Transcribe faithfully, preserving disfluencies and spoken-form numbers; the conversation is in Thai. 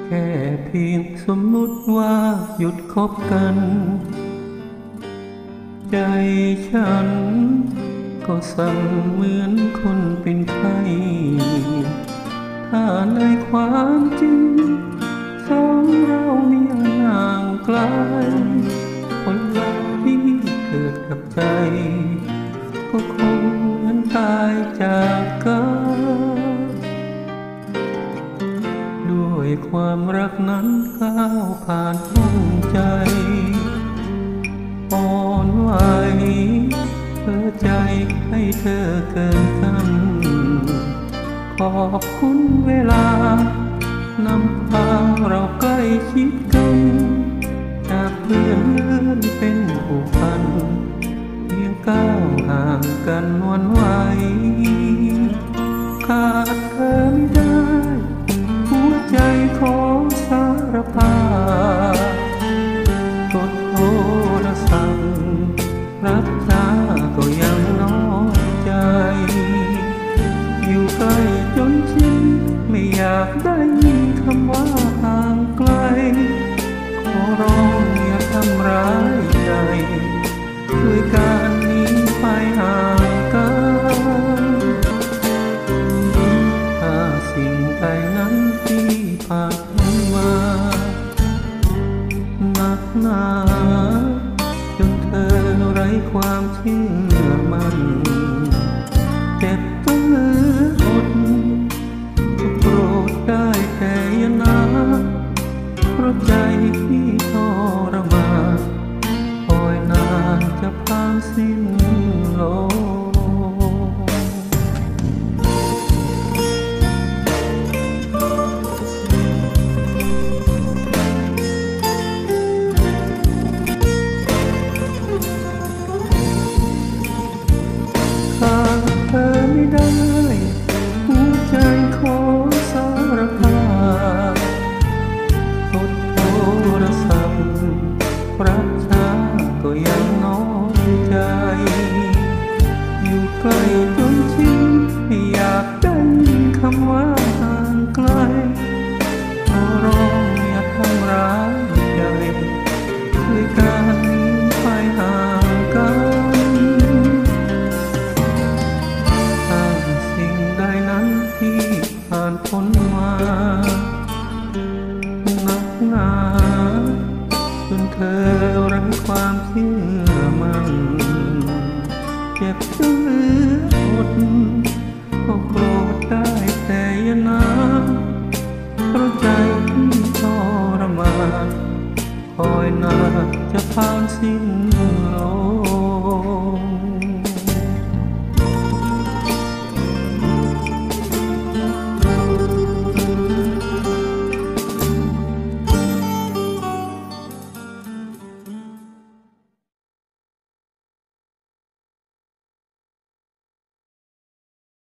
แค่เพียงสมมุติว่าหยุดคบกันใจฉันก็สั่งเหมือนคนเป็นไข้ถ้าในความจริงสองเรามีห่างไกลผลลัพธ์ที่เกิดกับใจก็คงเหมือนตายจากกันด้วยความรักนั้นก้าวผ่านห้องใจอ่อนไหวเพื่อใจให้เธอเกินกันขอบคุณเวลานำพาเราใกล้ชิดกันจากเพื่อนเลื่อนเป็นผูกพันเพียงก้าวห่างกันวันไหวขาดเธอไม่ได้หัวใจขอสารภาพกดโทรศัพท์รับช้าก็ยังน้อยใจอยู่ใกล้จนชินไม่อยากได้ยินคำว่าห่างไกลขอร้องอย่าทำร้ายใจด้วยการหนีไปห่างกันถ้าสิ่งใดนั้นที่ผ่านมาหนักหนาจนเธอไร้ความเชื่อมั่นเจ็บจนเหลืออดก็โปรดได้แต่อย่านะเพราะใจที่ทรมานคอยนานจะผ่านสิ้นลมขาดเธอไม่ได้หัวใจขอสารภาพกดโทรศัพท์รับช้าก็ยังน้อยใจอยู่ใกล้จนชินไม่อยากได้ยินคำว่าห่างไกลขอร้องอย่าทำร้ายใจด้วยการหนีไปห่างกันถ้าสิ่งใดนั้นที่ผ่านพ้นมาหนักหนาจนเธอไร้ความเชื่อมั่นเจ็บจนเหลืออดก็โกรธได้แต่อย่านะเพราะใจที่ทรมานคอยนานจะผ่านสิ้น